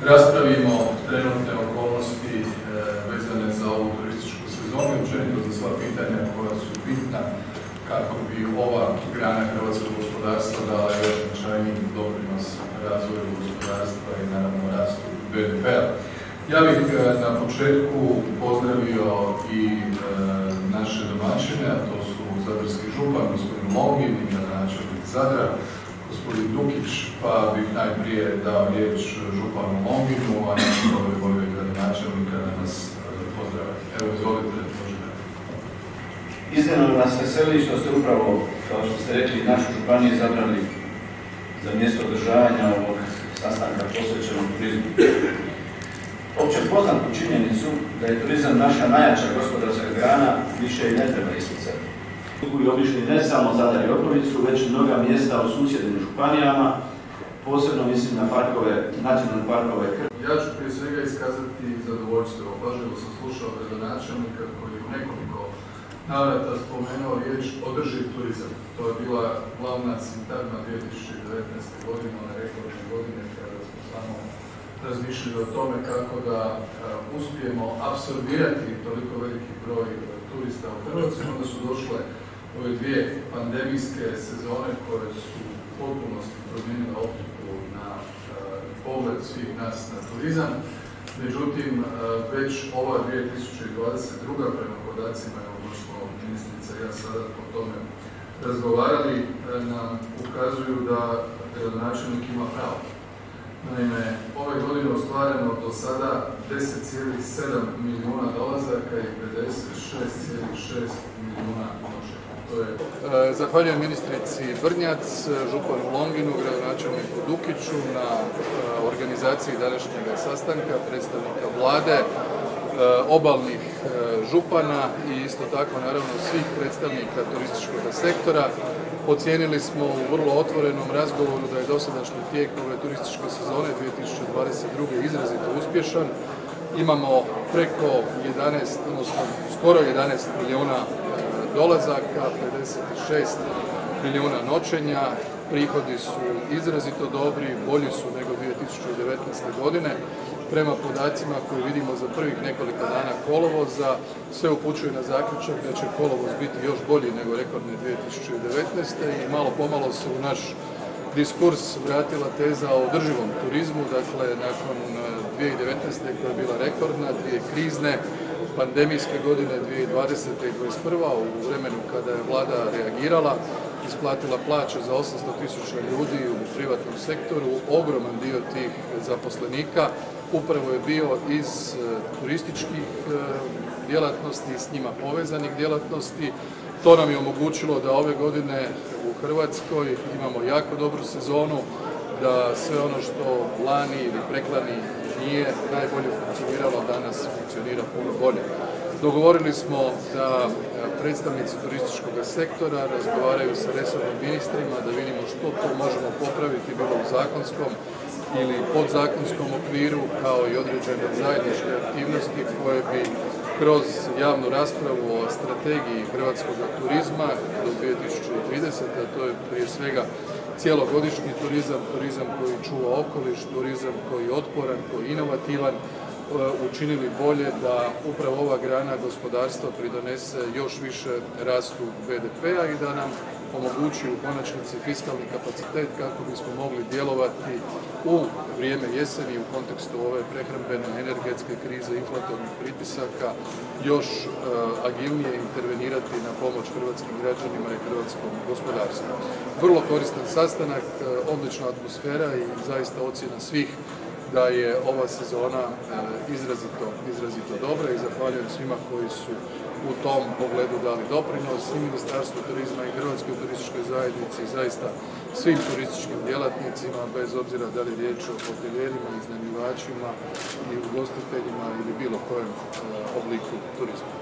raspravimo trenutne okolnosti vezane za ovu turističku sezonu i općenito za sva pitanja koja su bitna kako bi ova grana hrvatskog gospodarstva dala još značajniji doprinos razvoju gospodarstva i naravno rastu BDP-a. Ja bih na početku pozdravio i naše domaćine, a to su zadarski župan, gospodin Longin i gradonačelnik Zadra, gospodin Dukić, pa bih najprije dao riječ županu Longinu, a nakon toga volio i gradonačelnika da nas pozdrave. Evo, izvolite, možete. Iznimno nas veseli što ste upravo, kao što ste rekli, našu županiju izabrali za mjesto održavanja ovog sastanka posvećenog turizmu. Opće poznatu činjenicu da je turizam naša najjača gospodarska grana više i ne treba isticati. I obišli ne samo Zadar i okolicu, već i mnoga mjesta u susjednim županijama, posebno mislim na nacionalne parkove. Ja ću prije svega iskazati zadovoljstvo. Pažljivo sam slušao gradonačelnika koji je nekoliko navrata spomenuo riječ održiv turizam. To je bila glavna sintagma 2019. godine, one rekordne godine kada smo samo razmišljali o tome kako da uspijemo apsorbirati toliko veliki broj turista u Hrvatskoj. Onda su došle ove dvije pandemijske sezone koje su u potpunosti promijenile optiku na pogled svih nas na turizam. Međutim, već ova 2022. prema podacima, ono što ministrica i ja sada o tome razgovarali, nam ukazuju da gradonačelnik ima pravo. Naime, ove godine ostvareno do sada 10,7 milijuna dolazaka i 56,6 milijuna noćenja. Zahvaljujem ministrici Brnjac, županu Longinu, gradonačelniku Dukiću na organizaciji današnjeg sastanka, predstavnika vlade, obalnih župana i isto tako naravno svih predstavnika turističkog sektora. Ocijenili smo u vrlo otvorenom razgovoru da je dosadašnji tijek ove turističke sezone 2022. izrazito uspješan. Imamo preko 11, odnosno skoro 11 milijuna dolazaka, 56 milijuna noćenja, prihodi su izrazito dobri, bolji su nego 2019. godine. Prema podacima koje vidimo za prvih nekoliko dana kolovoza, sve upućuje na zaključak da će kolovoz biti još bolji nego rekordne 2019. i malo pomalo se u naš diskurs vratila teza o održivom turizmu, dakle nakon 2019. koja je bila rekordna, dvije krizne, pandemijske godine 2020. i 2021. u vremenu kada je vlada reagirala, isplatila plaće za 800.000 ljudi u privatnom sektoru, ogroman dio tih zaposlenika upravo je bio iz turističkih djelatnosti i s njima povezanih djelatnosti. To nam je omogućilo da ove godine u Hrvatskoj imamo jako dobru sezonu, da sve ono što lani ili preklani nije najbolje funkcioniralo, danas funkcionira puno bolje. Dogovorili smo da predstavnici turističkog sektora razgovaraju sa resornim ministrima, da vidimo što to možemo popraviti bilo u zakonskom ili podzakonskom okviru, kao i određene zajedničke aktivnosti koje bi kroz javnu raspravu o strategiji hrvatskog turizma do 2030. a to je prije svega cijelogodišnji turizam, turizam koji čuva okoliš, turizam koji je otporan, koji je inovativan, učinili bolje da upravo ova grana gospodarstva pridonese još više rastu BDP-a i da nam omogući u konačnici fiskalni kapacitet kako bismo mogli djelovati u vrijeme jeseni u kontekstu ove prehrambene, energetske krize, inflatornih pritisaka, još agilnije intervenirati na pomoć hrvatskim građanima i hrvatskom gospodarstvu. Vrlo koristan sastanak, odlična atmosfera i zaista ocjena svih da je ova sezona izrazito dobra i zahvaljujem svima koji su u tom pogledu dali doprinos i Ministarstvu turizma i Hrvatskoj turističkoj zajednici i zaista svim turističkim djelatnicima, bez obzira da li je riječ o hotelijerima, iznajmljivačima i ugostiteljima ili bilo kojem obliku turizma.